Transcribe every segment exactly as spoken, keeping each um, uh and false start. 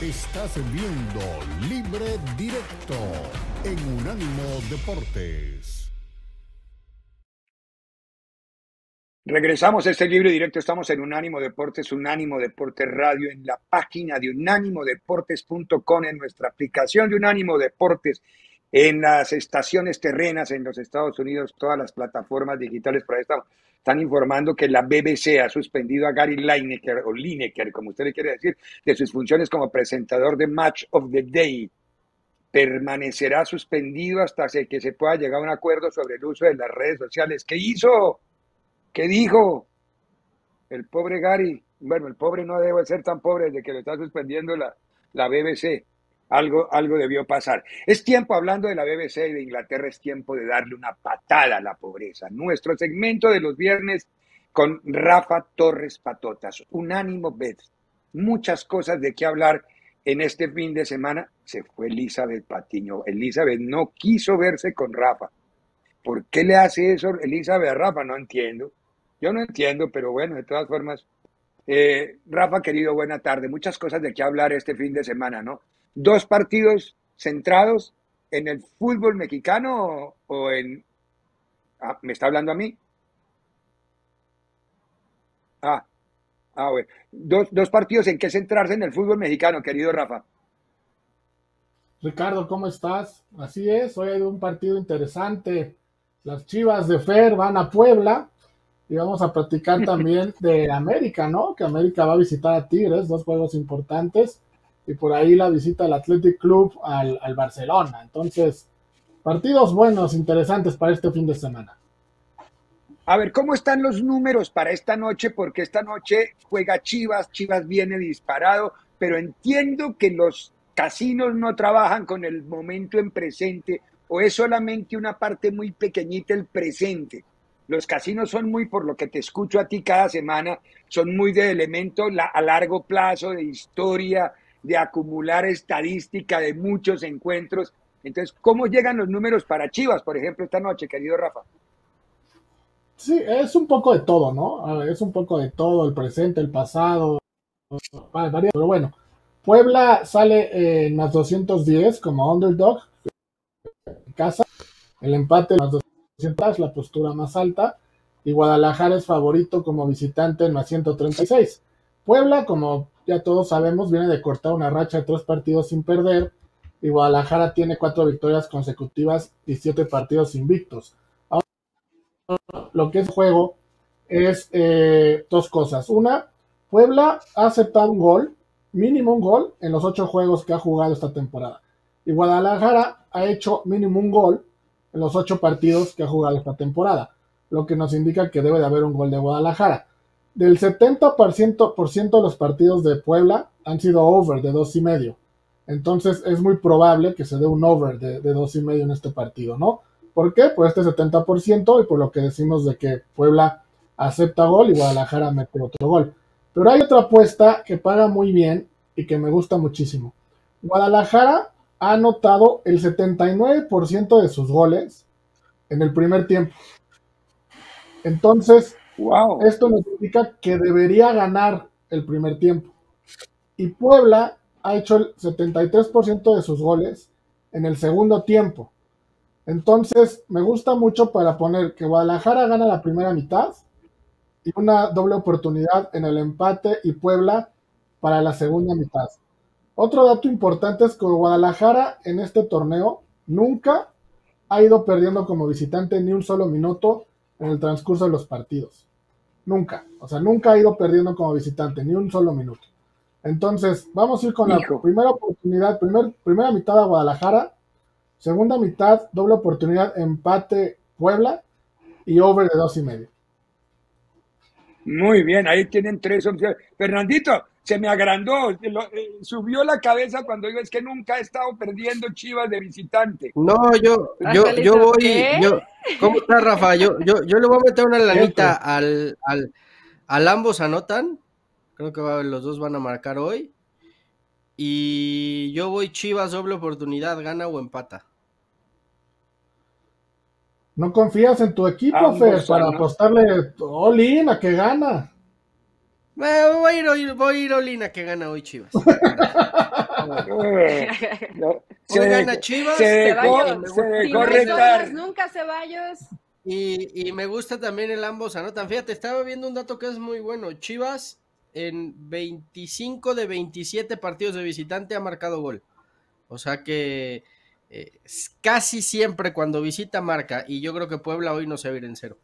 Estás viendo Libre Directo en Unánimo Deportes. Regresamos a este Libre Directo, estamos en Unánimo Deportes, Unánimo Deportes Radio, en la página de unánimo deportes punto com, en nuestra aplicación de Unánimo Deportes, en las estaciones terrenas en los Estados Unidos, todas las plataformas digitales. Por ahí están, están informando que la B B C ha suspendido a Gary Lineker, o Lineker, como usted le quiere decir, de sus funciones como presentador de Match of the Day. Permanecerá suspendido hasta que se pueda llegar a un acuerdo sobre el uso de las redes sociales. ¿Qué hizo? ¿Qué dijo el pobre Gary? Bueno, el pobre no debe ser tan pobre desde que lo está suspendiendo la, la B B C. Algo, algo debió pasar. Es tiempo, hablando de la B B C y de Inglaterra, es tiempo de darle una patada a la pobreza. Nuestro segmento de los viernes con Rafa Torres Patotas. Unánimo Bet. Muchas cosas de qué hablar en este fin de semana. Se fue Elizabeth Patiño. Elizabeth no quiso verse con Rafa. ¿Por qué le hace eso Elizabeth a Rafa? No entiendo. Yo no entiendo, pero bueno, de todas formas. Eh, Rafa, querido, buena tarde. Muchas cosas de qué hablar este fin de semana, ¿no? Dos partidos centrados en el fútbol mexicano o, o en... Ah, ¿me está hablando a mí? Ah, ah, bueno. Dos, dos partidos en qué centrarse en el fútbol mexicano, querido Rafa. Ricardo, ¿cómo estás? Así es, hoy hay un partido interesante. Las Chivas de Fer van a Puebla y vamos a platicar también de América, ¿no? Que América va a visitar a Tigres, dos juegos importantes, y por ahí la visita al Athletic Club al, al Barcelona. Entonces, partidos buenos, interesantes para este fin de semana. A ver, ¿cómo están los números para esta noche? Porque esta noche juega Chivas, Chivas viene disparado, pero entiendo que los casinos no trabajan con el momento en presente, o es solamente una parte muy pequeñita el presente. Los casinos son muy, por lo que te escucho a ti cada semana, son muy de elemento la, a largo plazo, de historia, de acumular estadística de muchos encuentros. Entonces, ¿cómo llegan los números para Chivas, por ejemplo, esta noche, querido Rafa? Sí, es un poco de todo, ¿no? A ver, es un poco de todo, el presente, el pasado, varía, pero bueno. Puebla sale en más doscientos diez como underdog en casa, el empate más doscientos, la postura más alta, y Guadalajara es favorito como visitante en más ciento treinta y seis. Puebla, como ya todos sabemos, viene de cortar una racha de tres partidos sin perder, y Guadalajara tiene cuatro victorias consecutivas y siete partidos invictos. Ahora, lo que es juego es eh, dos cosas. Una, Puebla ha aceptado un gol, mínimo un gol, en los ocho juegos que ha jugado esta temporada. Y Guadalajara ha hecho mínimo un gol en los ocho partidos que ha jugado esta temporada, lo que nos indica que debe de haber un gol de Guadalajara. Del setenta por ciento, por ciento de los partidos de Puebla han sido over de dos y medio. Entonces es muy probable que se dé un over de, de dos y medio en este partido, ¿no? ¿Por qué? Por este setenta por ciento y por lo que decimos de que Puebla acepta gol y Guadalajara mete otro gol. Pero hay otra apuesta que paga muy bien y que me gusta muchísimo. Guadalajara ha anotado el setenta y nueve por ciento de sus goles en el primer tiempo. Entonces, wow, esto nos indica que debería ganar el primer tiempo. Y Puebla ha hecho el setenta y tres por ciento de sus goles en el segundo tiempo. Entonces, me gusta mucho para poner que Guadalajara gana la primera mitad y una doble oportunidad en el empate y Puebla para la segunda mitad. Otro dato importante es que Guadalajara en este torneo nunca ha ido perdiendo como visitante ni un solo minuto en el transcurso de los partidos. Nunca. O sea, nunca ha ido perdiendo como visitante ni un solo minuto. Entonces, vamos a ir con Hijo. la primera oportunidad, primer, primera mitad a Guadalajara, segunda mitad, doble oportunidad, empate Puebla y over de dos y medio. Muy bien, ahí tienen tres opciones. Fernandito, se me agrandó, lo, eh, subió la cabeza cuando digo, es que nunca he estado perdiendo Chivas de visitante. No, yo, yo, yo voy, yo, ¿cómo está Rafa? Yo, yo, yo le voy a meter una lanita al, al, al ambos anotan, creo que va, los dos van a marcar hoy, y yo voy Chivas doble oportunidad, gana o empata. ¿No confías en tu equipo, ambos Fer, para no. apostarle all-in a que gana? Bueno, voy a ir, voy a ir all-in a que gana hoy Chivas. no, se Hoy gana Chivas. Se dejó, se dejó retar. Nunca Ceballos. Y, y me gusta también el ambos anotan. Fíjate, estaba viendo un dato que es muy bueno. Chivas en veinticinco de veintisiete partidos de visitante ha marcado gol. O sea que eh, casi siempre cuando visita marca. Y yo creo que Puebla hoy no se va a ir en cero.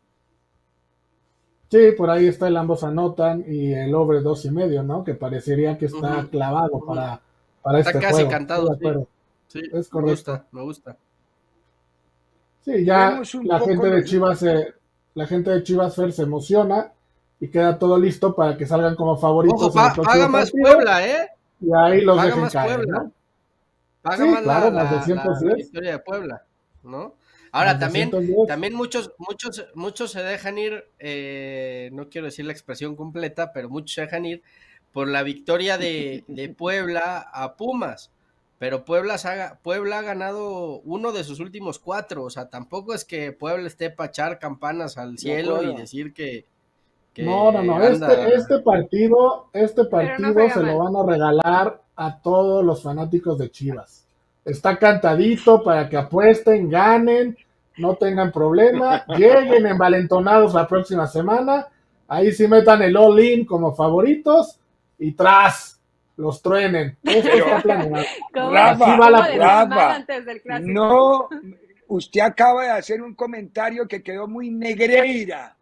Sí, por ahí está el ambos anotan y el over dos y medio, ¿no? Que parecería que está uh-huh. clavado uh-huh. para, para está este casi juego. Cantado, sí. Sí, es correcto. Me gusta, me gusta. Sí, ya la gente de Chivas, se, la gente de Chivas Fer se emociona y queda todo listo para que salgan como favoritos. Ojo, pa, en el paga más partido, Puebla, ¿eh? Y ahí los paga dejen más caer, Puebla. ¿no? Paga sí, más claro, la, más doscientos diez. La, la victoria de Puebla, ¿no? Ahora, más también, doscientos diez. también muchos, muchos, muchos se dejan ir, eh, no quiero decir la expresión completa, pero muchos se dejan ir por la victoria de, de Puebla a Pumas. Pero Puebla, Puebla ha ganado uno de sus últimos cuatro, o sea, tampoco es que Puebla esté para echar campanas al cielo y decir que, que no, no, no, anda... este, este partido, este partido no se mal. Lo van a regalar a todos los fanáticos de Chivas. Está cantadito para que apuesten, ganen, no tengan problema, lleguen envalentonados la próxima semana, ahí sí metan el all-in como favoritos y tras. Los truenen. Esto está planeado. Rafa, Rafa, antes del clásico. No, usted acaba de hacer un comentario que quedó muy negreira.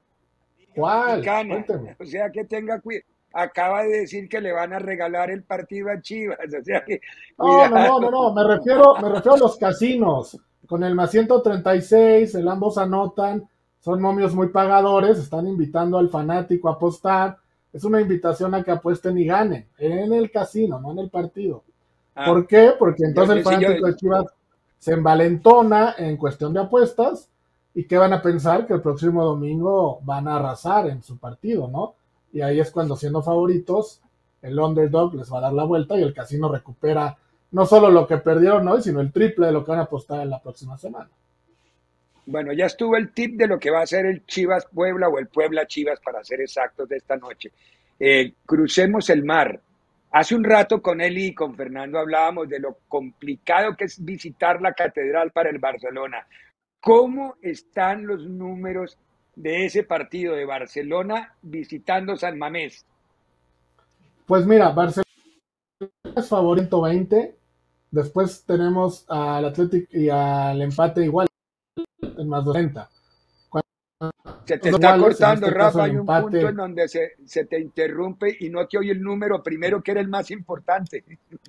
¿Cuál? Cuénteme. O sea que tenga cuidado. Acaba de decir que le van a regalar el partido a Chivas. O sea que, no, no, no, no, no. Me refiero, me refiero a los casinos. Con el más ciento treinta y seis, el ambos anotan. Son momios muy pagadores. Están invitando al fanático a apostar. Es una invitación a que apuesten y ganen en el casino, no en el partido. Ah, ¿por qué? Porque entonces el fanático de Chivas se envalentona en cuestión de apuestas y ¿qué van a pensar? Que el próximo domingo van a arrasar en su partido, ¿no? Y ahí es cuando, siendo favoritos, el underdog les va a dar la vuelta y el casino recupera no solo lo que perdieron hoy, sino el triple de lo que van a apostar en la próxima semana. Bueno, ya estuvo el tip de lo que va a ser el Chivas Puebla o el Puebla Chivas, para ser exactos, de esta noche. Eh, crucemos el mar. Hace un rato con Eli y con Fernando hablábamos de lo complicado que es visitar la catedral para el Barcelona. ¿Cómo están los números de ese partido de Barcelona visitando San Mamés? Pues mira, Barcelona es favorito veinte. Después tenemos al Athletic y al empate igual. En más doscientos. Se te está cortando, este Rafa, hay un empate. Punto en donde se, se te interrumpe y no te oye el número primero, que era el más importante.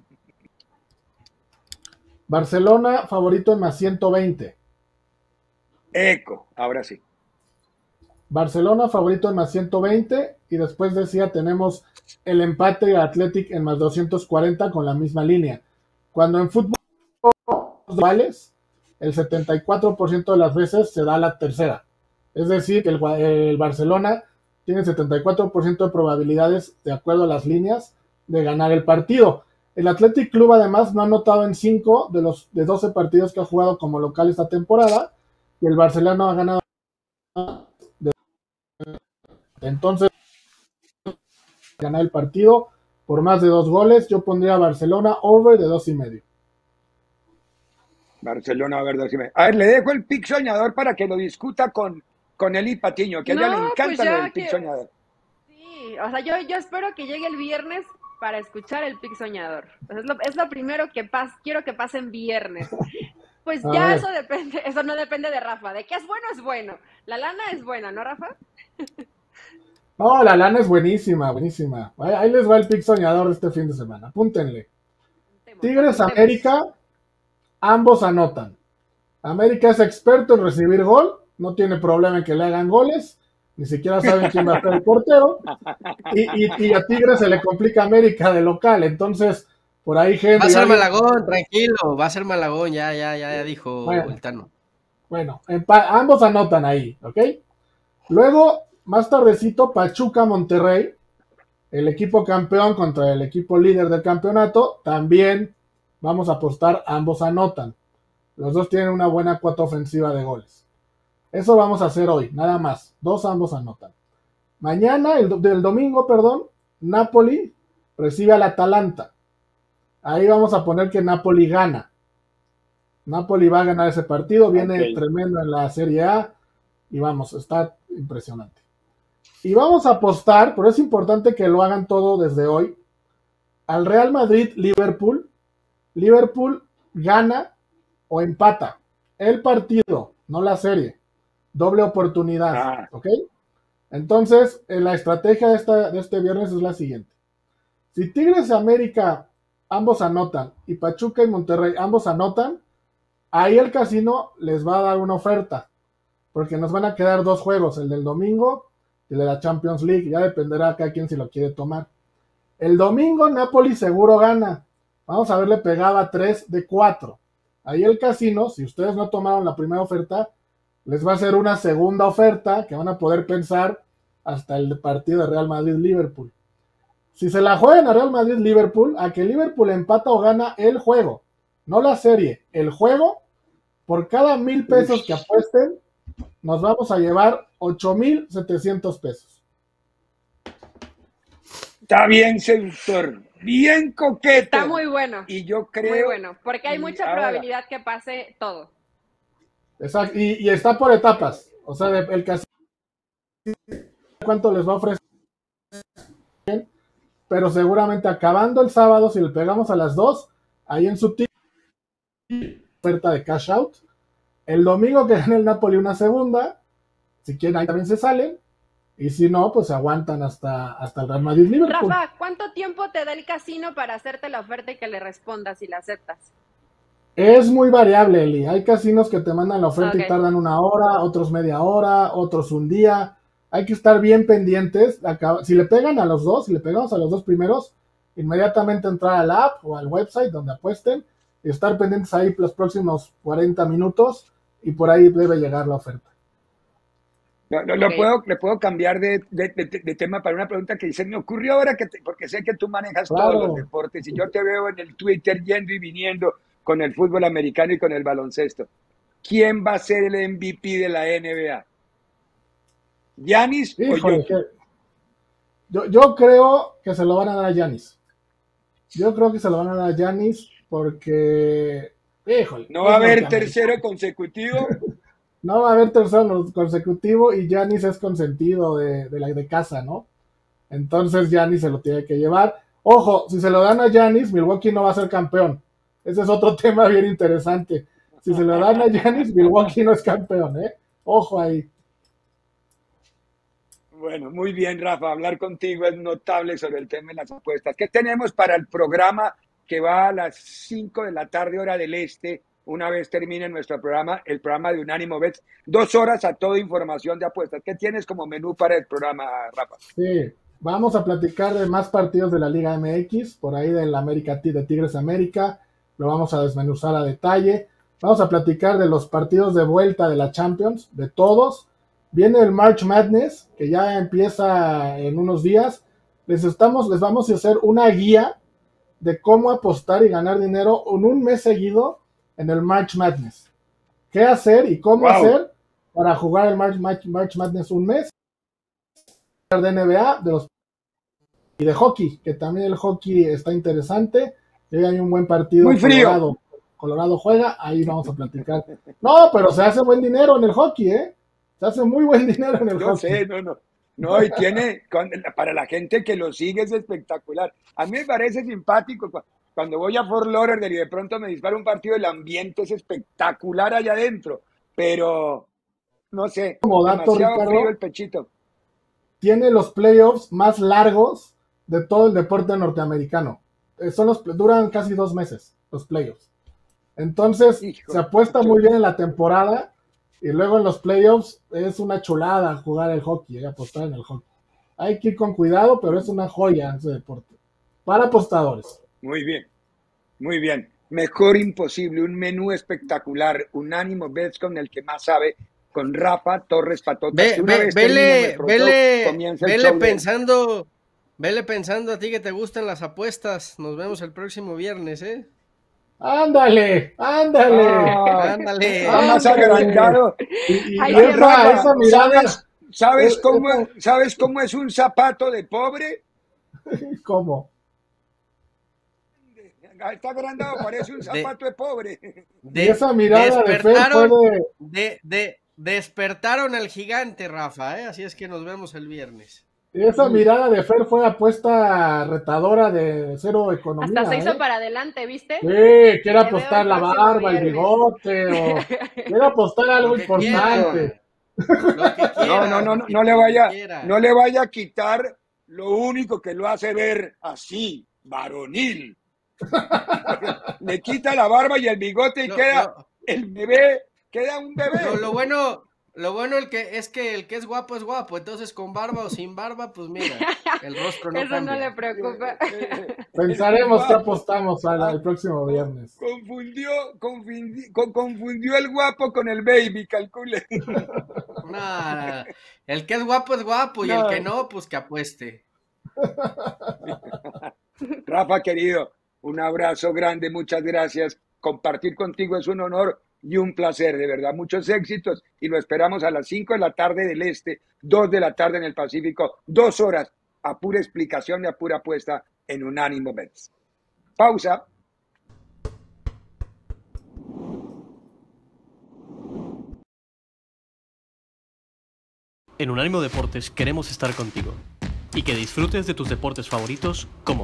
Barcelona favorito en más ciento veinte. Eco, ahora sí. Barcelona favorito en más ciento veinte y después decía tenemos el empate Athletic en más doscientos cuarenta con la misma línea. Cuando en fútbol vales el setenta y cuatro por ciento de las veces se da la tercera. Es decir, que el, el Barcelona tiene setenta y cuatro por ciento de probabilidades, de acuerdo a las líneas, de ganar el partido. El Athletic Club además no ha anotado en cinco de los de doce partidos que ha jugado como local esta temporada, y el Barcelona ha ganado. De... Entonces, ganar el partido por más de dos goles. Yo pondría a Barcelona over de dos y medio. Barcelona, a ver, dos y medio. A ver, le dejo el pick soñador para que lo discuta con, con Eli Patiño, que a no, ella le encanta pues lo del pick que... soñador. Sí, o sea, yo, yo espero que llegue el viernes para escuchar el pick soñador. O sea, es, lo, es lo primero que pas, quiero que pase en viernes. Pues a ya ver. Eso depende, eso no depende de Rafa. De que es bueno, es bueno. La lana es buena, ¿no, Rafa? No, la lana es buenísima, buenísima. Ahí les va el pick soñador de este fin de semana. Apúntenle. Tigres América, ambos anotan. América es experto en recibir gol, no tiene problema en que le hagan goles, ni siquiera saben quién va a ser el portero, y, y, y a Tigres se le complica América de local, entonces por ahí gente... Va a ser Malagón, tranquilo, va a ser Malagón, ya, ya, ya, ya dijo bueno, el Tano. Bueno, ambos anotan ahí, ¿ok? Luego, más tardecito, Pachuca Monterrey, el equipo campeón contra el equipo líder del campeonato, también vamos a apostar, ambos anotan. Los dos tienen una buena cuota ofensiva de goles. Eso vamos a hacer hoy, nada más. Dos ambos anotan. Mañana, el del domingo, perdón, Napoli recibe al Atalanta. Ahí vamos a poner que Napoli gana. Napoli va a ganar ese partido, viene okay. tremendo en la Serie A y vamos, está impresionante. Y vamos a apostar, pero es importante que lo hagan todo desde hoy, al Real Madrid-Liverpool. Liverpool gana o empata el partido, no la serie. Doble oportunidad, ah. ¿ok? Entonces, la estrategia de, esta, de este viernes es la siguiente. Si Tigres y América ambos anotan y Pachuca y Monterrey ambos anotan, ahí el casino les va a dar una oferta, porque nos van a quedar dos juegos, el del domingo y el de la Champions League, ya dependerá cada quien si lo quiere tomar. El domingo Napoli seguro gana, vamos a verle pegaba tres de cuatro. Ahí el casino, si ustedes no tomaron la primera oferta, les va a hacer una segunda oferta que van a poder pensar hasta el partido de Real Madrid-Liverpool. Si se la juegan a Real Madrid-Liverpool, a que Liverpool empata o gana el juego, no la serie, el juego, por cada mil pesos que apuesten, nos vamos a llevar ocho mil setecientos pesos. Está bien, seductor, bien coqueto. Está muy bueno. Y yo creo... Muy bueno, porque hay mucha ahora, probabilidad que pase todo. Exacto, y, y está por etapas. O sea, el casino, ¿cuánto les va a ofrecer? Pero seguramente acabando el sábado, si le pegamos a las dos, ahí en su oferta de cash out. El domingo que gane el Napoli una segunda, si quieren ahí también se salen, y si no, pues aguantan hasta, hasta el Real Madrid-Liverpool. Rafa, ¿cuánto tiempo te da el casino para hacerte la oferta y que le respondas y la aceptas? Es muy variable, Eli. Hay casinos que te mandan la oferta okay. y tardan una hora, otros media hora, otros un día. Hay que estar bien pendientes. Si le pegan a los dos, si le pegamos a los dos primeros, inmediatamente entrar a la app o al website donde apuesten y estar pendientes ahí los próximos cuarenta minutos y por ahí debe llegar la oferta. No, no, okay. lo puedo, le puedo cambiar de, de, de, de tema para una pregunta que dice, me ocurrió ahora, que te, porque sé que tú manejas claro. todos los deportes y yo te veo en el Twitter yendo y viniendo con el fútbol americano y con el baloncesto. ¿Quién va a ser el M V P de la N B A? ¿Giannis o yo? yo? Yo creo que se lo van a dar a Giannis. Yo creo que se lo van a dar a Giannis porque... Híjole, ¿no va a haber tercero consecutivo? No va a haber tercero consecutivo y Giannis es consentido de, de la de casa, ¿no? Entonces Giannis se lo tiene que llevar. Ojo, si se lo dan a Giannis, Milwaukee no va a ser campeón. Ese es otro tema bien interesante. Si se lo dan a Giannis, Milwaukee no es campeón, ¿eh? Ojo ahí. Bueno, muy bien, Rafa. Hablar contigo es notable sobre el tema de las apuestas. ¿Qué tenemos para el programa que va a las cinco de la tarde, hora del este? Una vez termine nuestro programa, el programa de Unánimo Bets. Dos horas a toda información de apuestas. ¿Qué tienes como menú para el programa, Rafa? Sí, vamos a platicar de más partidos de la Liga M X, por ahí del América, de Tigres América. Lo vamos a desmenuzar a detalle. Vamos a platicar de los partidos de vuelta de la Champions, de todos. Viene el March Madness, que ya empieza en unos días. Les, estamos, les vamos a hacer una guía de cómo apostar y ganar dinero en un mes seguido en el March Madness. ¿Qué hacer y cómo wow. hacer para jugar el March, March, March Madness un mes? De N B A de los, y de hockey, que también el hockey está interesante. Y hay un buen partido. Muy frío. Colorado, Colorado juega, ahí vamos a platicar. No, pero se hace buen dinero en el hockey, ¿eh? Se hace muy buen dinero en el Yo hockey. sé, no, no. No, y tiene, para la gente que lo sigue es espectacular. A mí me parece simpático cuando voy a Fort Lauderdale y de pronto me dispara un partido, el ambiente es espectacular allá adentro, pero no sé, como dato, demasiado Ricardo, frío el pechito. Tiene los playoffs más largos de todo el deporte norteamericano. Son los, duran casi dos meses los playoffs. Entonces, Hijo, se apuesta muy bien en la temporada y luego en los playoffs es una chulada jugar el hockey, eh, apostar en el hockey. Hay que ir con cuidado, pero es una joya ese deporte. Para apostadores. Muy bien, muy bien. Mejor imposible, un menú espectacular, Unánimo Bets con el que más sabe, con Rafa Torres Patota. Ve, ve, vele, vele, vele pensando, vele pensando a ti que te gustan las apuestas. Nos vemos el próximo viernes, ¿eh? Ándale, ándale, ah, ándale. Está más agrandado. Y, y Ay, esa, Rafa, esa mirada, ¿sabes, sabes, eh, cómo, eh, ¿Sabes cómo es un zapato de pobre? ¿Cómo? Está agrandado, parece un zapato de, de pobre. De, y esa mirada de Fer fue de... De, de, despertaron al gigante, Rafa, ¿eh? Así es que nos vemos el viernes. Y esa sí. mirada de Fer fue apuesta retadora de cero economía. Hasta se hizo ¿eh? para adelante, ¿viste? Sí, quiere apostar la barba, el bigote, o quiere apostar algo importante. Lo que quiera, no, no, no, no, no le vaya, no le vaya a quitar lo único que lo hace ver así, varonil. Le quita la barba y el bigote y no, queda no. el bebé, queda un bebé. No, lo bueno, lo bueno el que es que el que es guapo es guapo, entonces con barba o sin barba, pues mira, el rostro no Eso cambia. no le preocupa. Pensaremos que apostamos al, el próximo viernes. Confundió, confundió, confundió el guapo con el baby, calcule. No, no, el que es guapo es guapo y no. el que no, pues que apueste. Rafa, querido, un abrazo grande, muchas gracias. Compartir contigo es un honor y un placer, de verdad. Muchos éxitos y lo esperamos a las cinco de la tarde del Este, dos de la tarde en el Pacífico, dos horas a pura explicación y a pura apuesta en Unánimo Bets. Pausa. En Unánimo Deportes queremos estar contigo y que disfrutes de tus deportes favoritos como